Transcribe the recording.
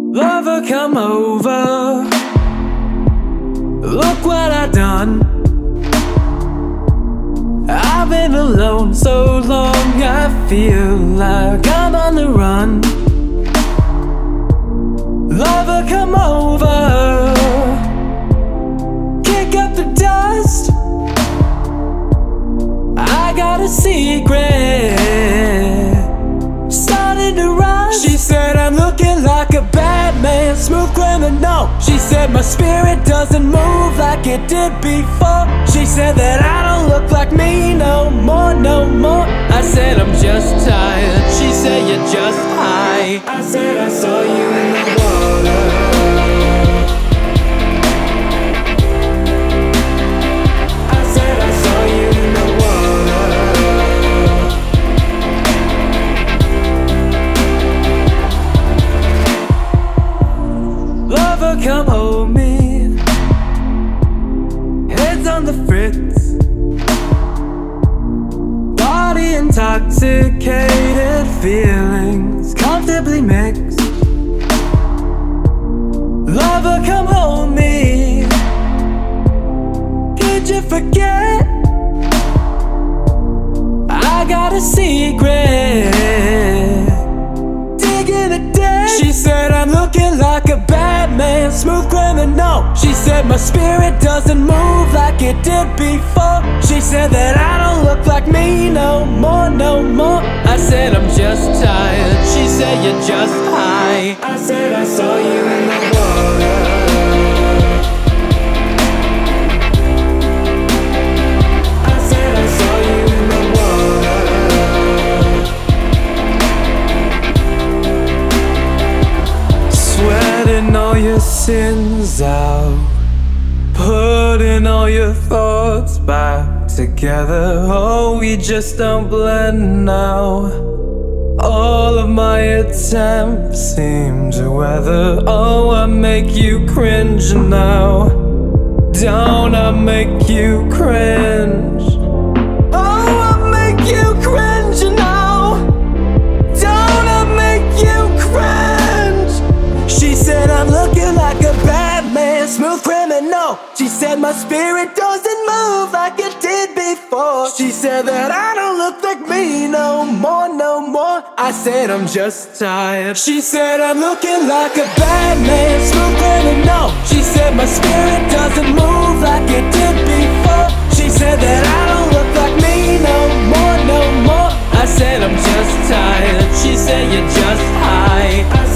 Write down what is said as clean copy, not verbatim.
Lover, come over. Look what I done. I've been alone so long, I feel like I'm on the run. Lover, come over. Kick up the dust. I got a secret, starting to run. She said I'm looking like a bad man, smooth criminal. She said my spirit doesn't move like it did before. She said that I don't look like me no more, no more. I said I'm just tired. She said you're just high. I said I saw you in the water. Come hold me. Heads on the fritz, body intoxicated, feelings comfortably mixed. Lover, come hold me. Did you forget? I got a secret, digging a ditch. She said I'm looking like a bad man, smooth criminal. She said my spirit doesn't move like it did before. She said that I don't look like me no more, no more. I said I'm just tired. She said you're just high. I said I saw you in the water. Sweating all your sins out, putting all your thoughts back together. Oh, we just don't blend now. All of my attempts seem to weather. Oh, I make you cringe now. Don't I make you cringe? Oh, I make you cringe now. Don't I make you cringe? She said I'm looking like a bad man, smooth criminal. She said my spirit doesn't move like it did before. She said that I don't look like me no more, no more. I said I'm just tired. She said I'm looking like a bad man, smooth criminal. She said my spirit doesn't move like it did before. She said that I don't look like me no more, no more. I said I'm just tired. She said you're just high.